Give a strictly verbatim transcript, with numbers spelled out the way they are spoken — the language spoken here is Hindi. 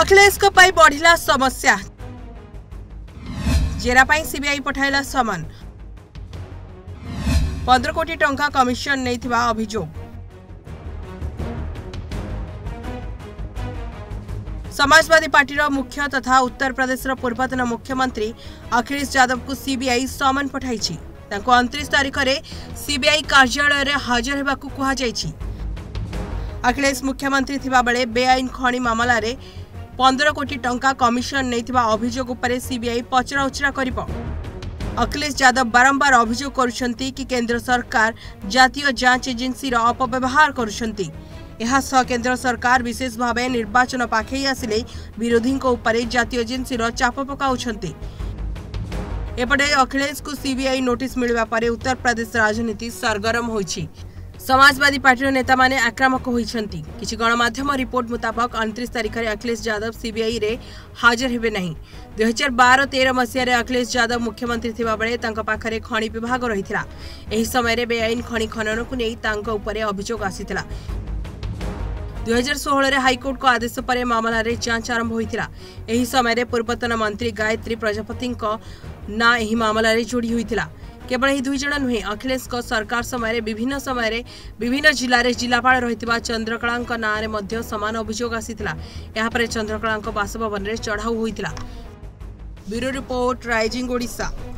अखिलेश को पाई बढ़िला समस्या जेरा पाई सीबीआई पठाइला समन पंद्रह कोटी टंका कमिशन नैथिबा अभियोग समाजवादी पार्टी मुख्य तथा उत्तर प्रदेश पूर्वतन मुख्यमंत्री अखिलेश यादव को सीबीआई समन पठाई उनतीस तारीख में सीबीआई कार्यालय रे हाजर होगाकू कहुई। अखिलेश मुख्यमंत्री थिबा बेले बेआईन खणी मामला रे पंद्रह कोटी टंका कमिशन नैथिबा अभियोग उपरे सीबीआई पचरा उचरा करिबो। अखिलेश यादव बारंबार अभियोग करुछंती कि केंद्र सरकार जातीय जांच एजेंसी रो अपव्यवहार करुछंती। यह सह केंद्र सरकार विशेष भाव निर्वाचन पाखे आसिले विरोधी उपरे जातीय एजेंसी रो चाप पकाउछंती। एपटे अखिलेश को सीबीआई नोटिस मिलवा परे उत्तर प्रदेश राजनीति सरगरम होइछि। समाजवादी पार्टी नेता माने आक्रामक होइछंती। किछि गणमाध्यम रिपोर्ट मुताबक उनतीस तारीख में अखिलेश यादव सीबीआई रे हाजर हेबे नहीं। दुई हजार बारह तेरह मसीह रे अखिलेश यादव मुख्यमंत्री थिबा बेले तांका पाखरे खणी विभाग रहिथिला। एही समय रे बेआईन खणी खनन को नै तांका उपरे अभियोग आसीथिला। दुई हजार सोलह रे हाईकोर्ट को आदेश पर मामला रे जांच आरंभ होइथिला। एही समय रे पूर्वतन मंत्री गायत्री प्रजापति को ना एही मामला रे जोड़ी होइथिला। केवल ही दुई जन नुहे अखिलेश को सरकार समय विभिन्न समय विभिन्न जिले में जिलापाल रही चंद्रकला ना रे समान अभियोग आसीथिला। यहाँ पर चंद्रकला बासभवन में चढ़ाऊ होइथिला। Bureau report rising Odisha.